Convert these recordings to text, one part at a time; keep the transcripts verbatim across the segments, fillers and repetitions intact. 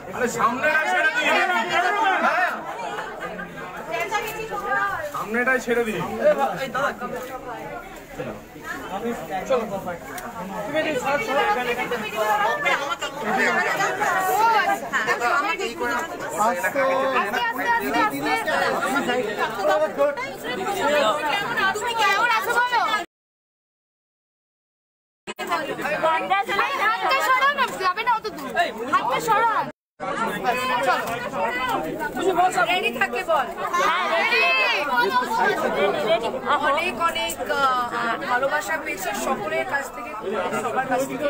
সামনেটাই ছেড়ে দিই। রেডি থাকলে বল। অনেক অনেক ভালোবাসা পেয়েছি সকলের কাছ থেকে, সবার কাছ থেকে।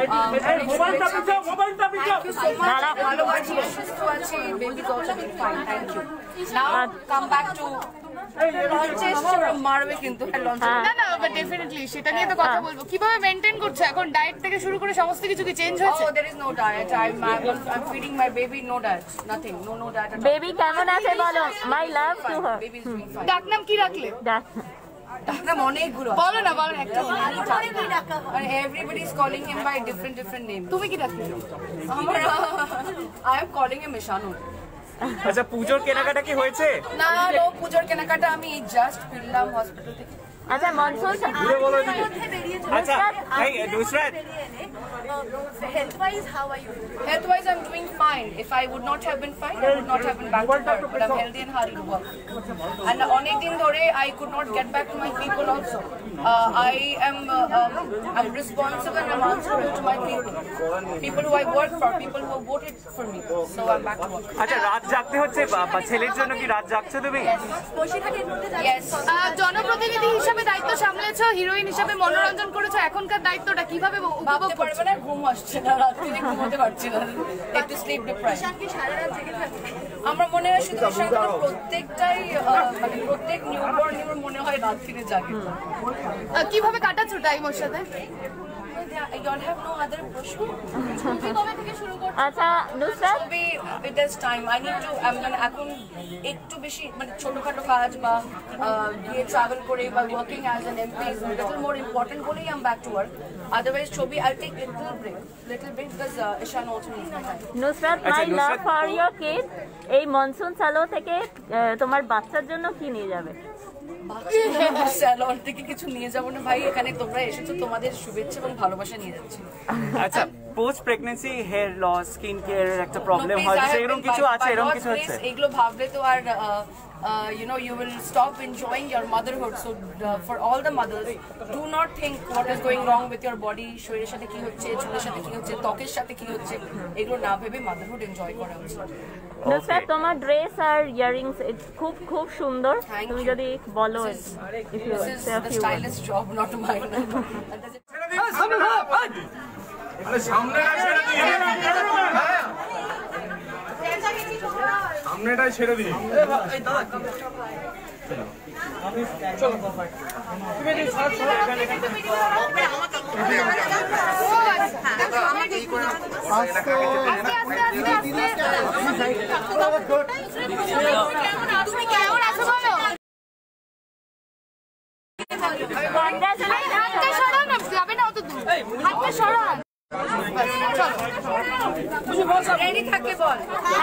ভালোবাসি, সুস্থ আছি, baby also being fine, thank you. Now come back to মারবে কিন্তু না না বাট ডেফিনেটলি সেটা নিয়ে তো কথা বলবো। কিভাবে মেইনটেইন করছো এখন? ডায়েট থেকে শুরু করে সমস্ত কিছু কি চেঞ্জ হয়েছে? Oh, there is no diet. I'm I'm feeding my baby, no diet, nothing, no no diet. Baby কেমন আছে বলো? My love to her. Baby is doing fine. ডাক নাম কি রাখলে? ডাক ডাকনাম অনেকগুলো বলো না, বলো একটা। আর everybody is calling him by different different name. তুমি কি রাখলে? I am calling him Ishanu. আচ্ছা, পুজোর কেনাকাটা কি হয়েছে? না না, পুজোর কেনাকাটা আমি জাস্ট ফিরলাম হসপিটাল থেকে। আচ্ছা মনসুন, আচ্ছা এই Nusrat, health wise how are you? Health wise I'm doing fine. If I would not have been fine, I would not have been back to work, but I'm healthy and hard to work. And অনেক দিন ধরে I could not get back to my people also. uh, I am uh, um, I'm responsible and I'm answerable to my people, people who I work for, people who have voted for me, so I'm back to work. আচ্ছা, রাত জাগতে হচ্ছে বাবা, ছেলের জন্য কি রাত জাগছো তুমি? Yes. জনপ্রতিনিধি হিসেবে দায়িত্ব সামলেছো, হিরোইন হিসেবে মনোরঞ্জন করেছো, এখনকার দায়িত্বটা কিভাবে উপভোগ করছো? না, ঘুম আসছে না, রাত্রে ঘুমোতে পারছি না, একটু স্লিপ ডিপ্রেশন। আমরা মনে হয় শুধু প্রত্যেকটাই মানে প্রত্যেক নিউবর্ন নিউবর্ন মনে হয় রাত ফিরে জাগে। কিভাবে কাটাচ্ছো টাইম ওর সাথে? আচ্ছা Nusrat, it is time I need to I'm gonna এখন একটু বেশি মানে ছোটখাটো কাজ বা গিয়ে ট্রাভেল করে বা working as an MP is a little more important বলেই I'm back to work. Otherwise ছবি I'll take little break little break because uh, Ishan also needs my time. Nusrat, my love for your kid, এই monsoon সালো থেকে তোমার বাচ্চার জন্য কি নিয়ে যাবে? স্যালন থেকে কিছু নিয়ে যাবো না ভাই, এখানে তোমরা এসেছো, তোমাদের শুভেচ্ছা এবং ভালোবাসা নিয়ে যাচ্ছি। আচ্ছা, post pregnancy hair loss, skin কেয়ারের একটা প্রবলেম হয়, এরকম কিছু আছে? এরকম কিছু আছে? এগুলো ভাবলে তো আর Uh, you know, you will stop enjoying your motherhood. So uh, for all the mothers, do not think what is going wrong with your body. শরীরের সাথে কি হচ্ছে, চুলের সাথে কি হচ্ছে, ত্বকের সাথে কি হচ্ছে, এগুলো না ভেবে মাদারহুড এনজয় করা উচিত। নুসরাত, তোমার ড্রেস আর ইয়ারিংস খুব খুব সুন্দর, তুমি যদি বলো। The stylist job, not mine. সামনেটাই ছেড়ে দিই। রেডি থাকলে বল।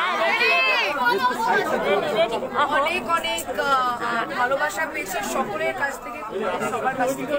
অনেক অনেক ভালোবাসা পেয়েছি সকলের কাছ থেকে, সবার কাছ থেকে।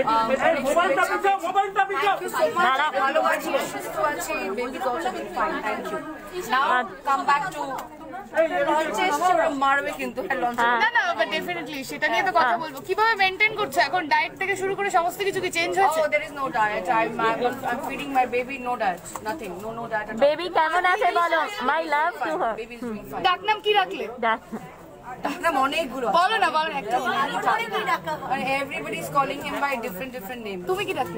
ভালোবাসি, সুস্থ আছি, baby also being fine, thank you. Now come back to মারবে কিন্তু না না বাট ডেফিনেটলি সেটা নিয়ে তো কথা বলবো। কিভাবে মেইনটেইন করছো এখন? ডায়েট থেকে শুরু করে সমস্ত কিছু কি চেঞ্জ হয়েছে? Oh, there is no diet. I'm I'm feeding my baby, no diet, nothing, no no diet. Baby কেমন আছে বলো? My love to her. Baby is doing fine. ডাক নাম কি রাখলে? ডাক ডাকনাম অনেকগুলো বলো না, বলো একটা। আর everybody is calling him by different different name. তুমি কি রাখলে?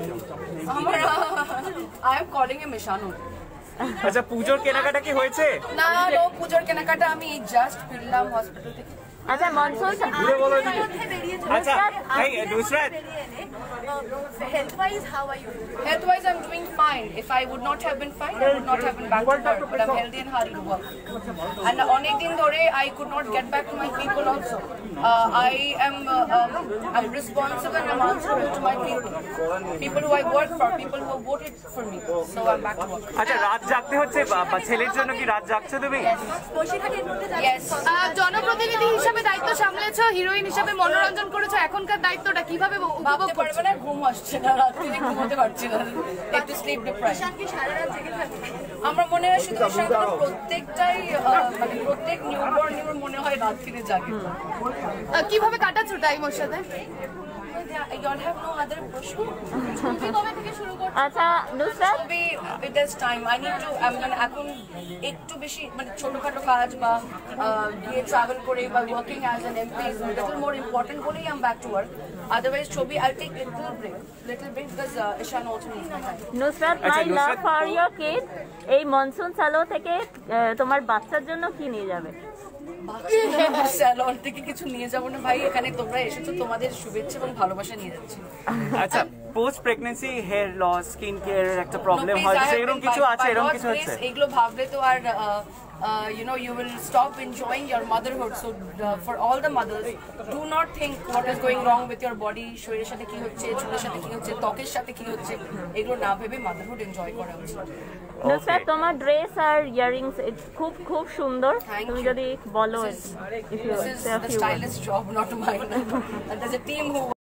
I am calling him Ishanu. আচ্ছা, পুজোর কেনাকাটা কি হয়েছে? না না, পুজোর কেনাকাটা আমি জাস্ট ফিরলাম হসপিটাল থেকে। আচ্ছা মনসুন আচ্ছা ভাই Nusrat Health wise, how are you? Health wise, I'm doing fine. If I would not have been fine, I would not have been back to work. But I'm healthy and hurry to work. And অনেক দিন ধরে I could not get back to my people also. Uh, I am uh, um, I'm responsible and I'm answerable to my people. People who I work for, people who voted for me. So I'm back to work. আচ্ছা রাত জাগতে হচ্ছে বা- বা ছেলের জন্য কি রাত জাগছো তুমি? Yes. আহ, জনপ্রতিনিধি হিসাবে দায়িত্ব সামলেছো, হিরোইন হিসাবে মনোরঞ্জন করেছো, এখনকার দায়িত্বটা কিভাবে উপভোগ ভাবতে পারবে করছো? না, ঘুম আসছে না, রাত্রে ঘুমোতে পারছি না, একটু স্লিপ ডিপ্রেশন। আমরা মনে হয় শুধু ঈশানকে প্রত্যেকটাই আহ, মানে প্রত্যেক নিউবর্ন আমার মনে হয় রাত্রিরে জাগে। আহ, কিভাবে কাটাচ্ছো টাইম ওর সাথে? You all have no other question? ছবি কবে থেকে শুরু করছো? আচ্ছা Nusrat Maybe it is time. I need to. I'm gonna এখন একটু বেশি মানে ছোটখাটো কাজ বা আহ, গিয়ে ট্রাভেল করে বা working as an M P is a little more important বলেই I'm back to work. Otherwise, ছবি I'll take little break, little break because uh, Ishan also needs my time. Nusrat আচ্ছা, my love Nusrat- for your kid এই monsoon সালো থেকে আহ, তোমার বাচ্চার জন্য কি নিয়ে যাবে? স্যালন থেকে কিছু নিয়ে যাবো না ভাই, এখানে তোমরা এসেছো, তোমাদের শুভেচ্ছা এবং ভালোবাসা নিয়ে যাচ্ছি। আচ্ছা post pregnancy hair loss skin কেয়ারের একটা প্রবলেম No, please, হয় I have এরকম been কিছু by- আছে by এরকম God's কিছু grace, হচ্ছে? এগুলো ভাবলে তো আর you know you will stop enjoying your motherhood. So for all the mothers, do not think what is going wrong with your body, শরীরের সাথে কি হচ্ছে, চুলের সাথে কি হচ্ছে, ত্বকের সাথে কি হচ্ছে, এগুলো না ভেবে মাদারহুড এনজয় করা উচিত। নুসরাত তোমার ড্রেস আর ইয়ারিংস খুব খুব সুন্দর, Thank তুমি you. যদি বলো This is- if you This is say a the few words. stylist job, not mine. And there's a team who